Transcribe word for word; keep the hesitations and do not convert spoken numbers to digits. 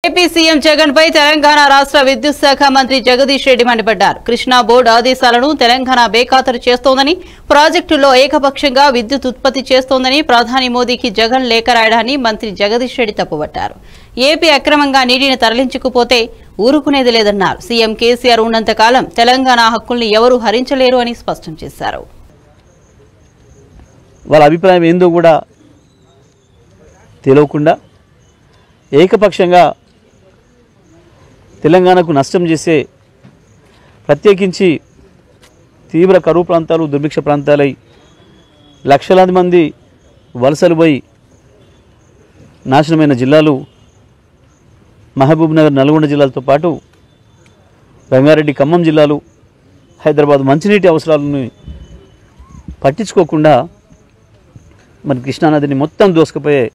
AP CM Jagan పై తెలంగాణ రాష్ట్ర విద్యుత్ శాఖ మంత్రి జగదీష్ రెడ్డి మండిపడ్డారు. కృష్ణా బోర్డు ఆదేశాలను తెలంగాణ బేఖాతరు చేస్తోందని, ప్రాజెక్టులో ఏకపక్షంగా విద్యుత్ ఉత్పత్తి చేస్తోందని ప్రధాని మోదీకి జగన్ లేఖ రాయడాన్ని మంత్రి జగదీష్ రెడ్డి తప్పుపట్టారు. ఏపీ అక్రమంగా నీటిని తరలించకపోతే ఊరుకునేది లేదన్నారు. సీఎం కేసీఆర్ ఉన్నంత కాలం తెలంగాణ హక్కుల్ని ఎవరూ హరించలేరు అని స్పష్టం చేశారు. వాళ్ళ అభిప్రాయం ఏందో కూడా తెలియకుండా ఏకపక్షంగా తెలంగాణకు నష్టం చేసే, ప్రత్యేకించి తీవ్ర కరువు ప్రాంతాలు, దుర్భిక్ష ప్రాంతాలై లక్షలాది మంది వలసలు పోయి నాశనమైన జిల్లాలు మహబూబ్నగర్, నల్గొండ జిల్లాలతో పాటు రంగారెడ్డి, ఖమ్మం జిల్లాలు, హైదరాబాద్ మంచినీటి అవసరాలను పట్టించుకోకుండా మరి కృష్ణానదిని మొత్తం దోసుకుపోయే